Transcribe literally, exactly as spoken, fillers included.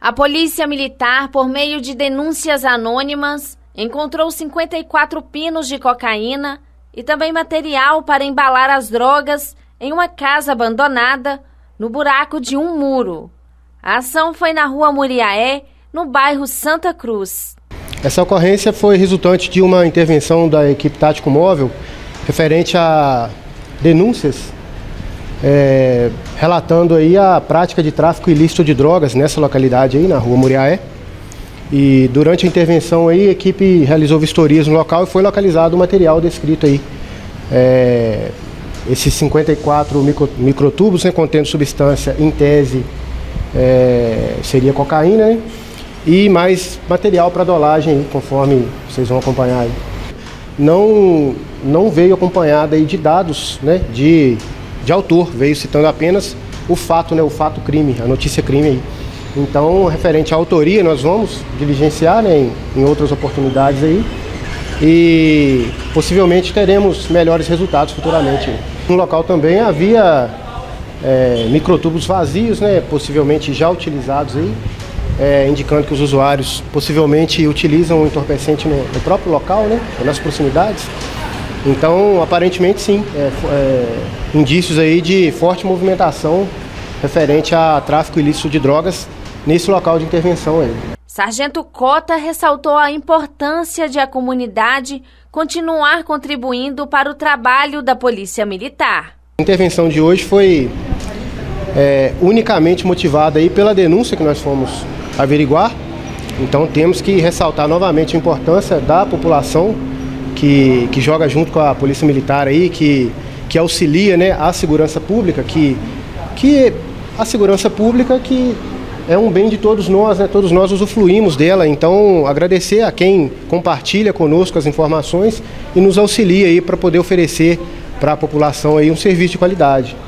A Polícia Militar, por meio de denúncias anônimas, encontrou cinquenta e quatro pinos de cocaína e também material para embalar as drogas em uma casa abandonada no buraco de um muro. A ação foi na Rua Muriaé, no bairro Santa Cruz. Essa ocorrência foi resultante de uma intervenção da equipe tático móvel referente a denúncias É, relatando aí a prática de tráfico ilícito de drogas nessa localidade aí, na Rua Muriaé. E durante a intervenção aí, a equipe realizou vistorias no local e foi localizado o material descrito aí. É, esses cinquenta e quatro micro, microtubos, né, contendo substância, em tese, é, seria cocaína, né, e mais material para dolagem aí, conforme vocês vão acompanhar aí. Não, não veio acompanhada aí de dados, né, de de autor, veio citando apenas o fato, né, o fato crime, a notícia crime aí. Então, referente à autoria, nós vamos diligenciar, né, em, em outras oportunidades aí e possivelmente teremos melhores resultados futuramente. No local também havia é, microtubos vazios, né, possivelmente já utilizados aí, é, indicando que os usuários possivelmente utilizam o entorpecente no, no próprio local, né, nas proximidades. Então, aparentemente sim, é, é, indícios aí de forte movimentação referente a tráfico ilícito de drogas nesse local de intervenção aí. Sargento Cota ressaltou a importância de a comunidade continuar contribuindo para o trabalho da Polícia Militar. A intervenção de hoje foi é, unicamente motivada aí pela denúncia que nós fomos averiguar. Então, temos que ressaltar novamente a importância da população Que, que joga junto com a Polícia Militar aí, que, que auxilia, né, a segurança pública, que, que a segurança pública que é um bem de todos nós, né, todos nós usufruímos dela. Então, agradecer a quem compartilha conosco as informações e nos auxilia aí para poder oferecer para a população aí um serviço de qualidade.